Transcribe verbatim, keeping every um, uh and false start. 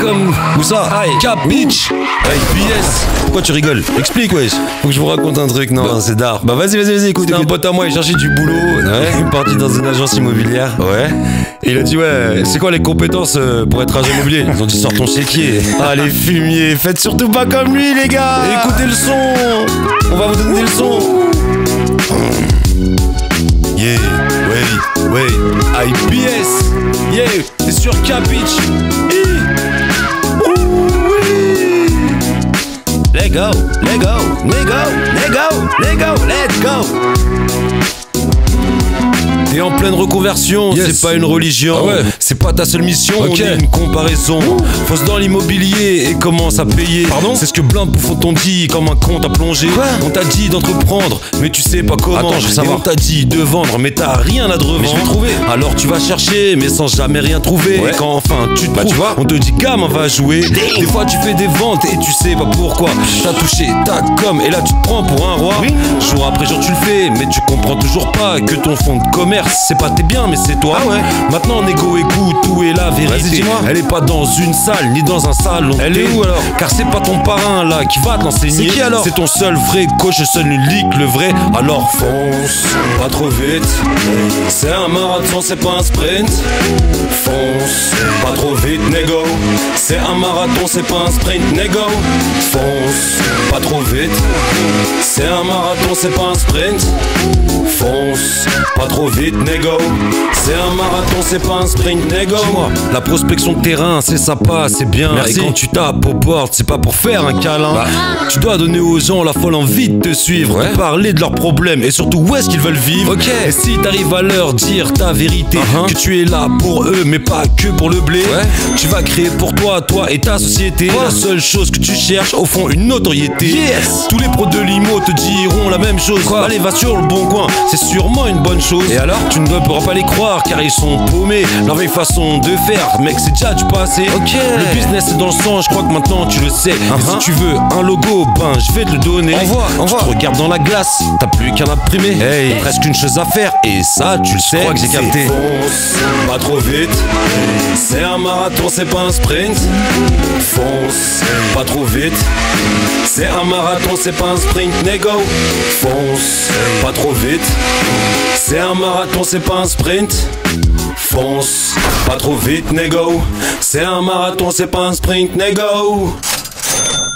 comme... Où ça? Cap Beach. Avec B S. Pourquoi tu rigoles? Explique, wesh. Faut que je vous raconte un truc. Non, c'est d'art. Bah vas-y, vas-y, vas-y, écoute. Un pote à moi, il cherchait du boulot. Ouais. Il est parti dans une agence immobilière. Ouais. Et il a dit, ouais, c'est quoi les compétences pour être agent immobilier? Ils ont dit, sors ton chéquier. Ah, les fumiers, faites surtout pas comme lui, les gars. Écoutez le son. On va vous donner le son. Yeah, ouais, ouais, I B S, yeah, c'est sur Cap Beach. Let go, let go, let go, let go, let go, let's go. T'es en pleine reconversion, yes. C'est pas une religion, ah ouais. C'est pas ta seule mission, okay. On est une comparaison. Fausse dans l'immobilier et commence à payer. Pardon? C'est ce que plein de bouffons t'ont dit, comme un compte à plonger. Quoi? On t'a dit d'entreprendre, mais tu sais pas comment. Attends, je veux savoir. Et on t'a dit de vendre, mais t'as rien à te revendre. Mais je vais trouver. Alors tu vas chercher, mais sans jamais rien trouver. Ouais. Et quand enfin tu te bah, trouves, tu vois, on te dit gamin va jouer. Damn. Des fois tu fais des ventes et tu sais pas pourquoi. T'as touché ta com et là tu te prends pour un roi. Oui. Jour après jour tu le fais, mais tu comprends toujours pas que ton fonds de commerce c'est pas tes biens mais c'est toi. Ah ouais. Maintenant Nego écoute où est la vérité. Elle est pas dans une salle ni dans un salon. Elle est où alors? Car c'est pas ton parrain là qui va te l'enseigner. C'est qui alors? C'est ton seul vrai coach, seul unique, le vrai. Alors fonce, pas trop vite. C'est un marathon, c'est pas un sprint. Fonce, pas trop vite Nego. C'est un marathon, c'est pas un sprint Nego. Fonce, pas trop vite. C'est un marathon, c'est pas un sprint. Fonce, pas trop vite Nego. C'est un marathon, c'est pas un sprint Nego. La prospection de terrain, c'est sympa, c'est bien. Merci. Et quand tu tapes aux portes, c'est pas pour faire un câlin. Bah. Tu dois donner aux gens la folle envie de te suivre, ouais. De parler de leurs problèmes et surtout où est-ce qu'ils veulent vivre. Ok. Et si t'arrives à leur dire ta vérité, uh-huh. Que tu es là pour eux mais pas que pour le blé, ouais. Tu vas créer pour toi, toi et ta société, ouais. La seule chose que tu cherches, au fond, une notoriété. Yes. Tous les pros de l'I M O te diront la même chose. Quoi? Allez, va sur le bon coin, c'est sûrement une bonne chose. Et alors? Tu ne pourras pas les croire car ils sont paumés. Leur vieille façon de faire, mec, c'est déjà du passé. Ok. Le business est dans le sang, je crois que maintenant tu le sais. Uh-huh. Si tu veux un logo, ben je vais te le donner. Envoie, envoie. Tu te regardes dans la glace, t'as plus qu'à l'imprimer. Hey, presque une chose à faire et ça tu le sais. Je crois que j'ai capté. Fonce, pas trop vite. C'est un marathon, c'est pas un sprint. Fonce, pas trop vite. C'est un marathon, c'est pas un sprint Nego. Fonce, pas trop vite. C'est un marathon, c'est pas un sprint. Fonce, pas trop vite Nego. C'est un marathon, c'est pas un sprint Nego.